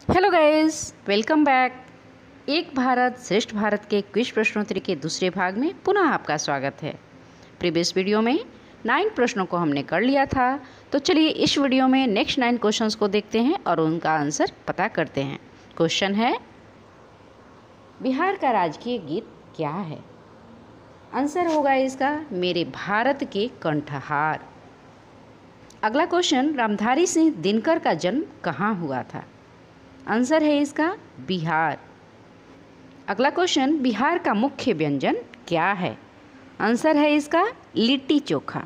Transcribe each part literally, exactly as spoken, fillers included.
Hello guys, welcome back. एक भारत श्रेष्ठ भारत के क्विज प्रश्नोत्तरी के दूसरे भाग में पुनः आपका स्वागत है। प्रीवियस वीडियो में नाइन प्रश्नों को हमने कर लिया था, तो चलिए इस वीडियो में नेक्स्ट नाइन क्वेश्चंस को देखते हैं और उनका आंसर पता करते हैं। क्वेश्चन है, बिहार का राजकीय गीत क्या है? आंसर होगा इसका मेरे भारत के कंठहार। अगला क्वेश्चन, रामधारी सिंह दिनकर का जन्म कहाँ हुआ था? आंसर है इसका बिहार। अगला क्वेश्चन, बिहार का मुख्य व्यंजन क्या है? आंसर है इसका लिट्टी चोखा।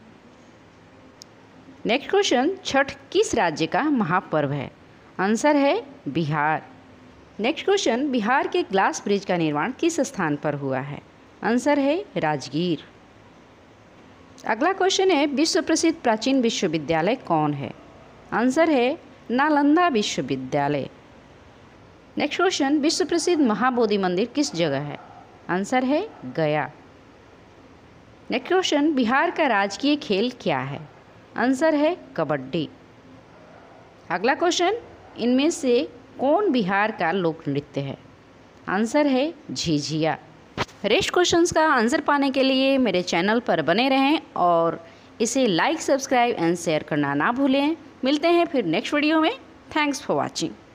नेक्स्ट क्वेश्चन, छठ किस राज्य का महापर्व है? आंसर है बिहार। नेक्स्ट क्वेश्चन, बिहार के ग्लास ब्रिज का निर्माण किस स्थान पर हुआ है? आंसर है राजगीर। अगला क्वेश्चन है, विश्व प्रसिद्ध प्राचीन विश्वविद्यालय कौन है? आंसर है नालंदा विश्वविद्यालय। नेक्स्ट क्वेश्चन, विश्व प्रसिद्ध महाबोधि मंदिर किस जगह है? आंसर है गया। नेक्स्ट क्वेश्चन, बिहार का राजकीय खेल क्या है? आंसर है कबड्डी। अगला क्वेश्चन, इनमें से कौन बिहार का लोक नृत्य है? आंसर है झिझिया। रेस्ट क्वेश्चंस का आंसर पाने के लिए मेरे चैनल पर बने रहें और इसे लाइक, सब्सक्राइब एंड शेयर करना ना भूलें। मिलते हैं फिर नेक्स्ट वीडियो में। Thanks for watching.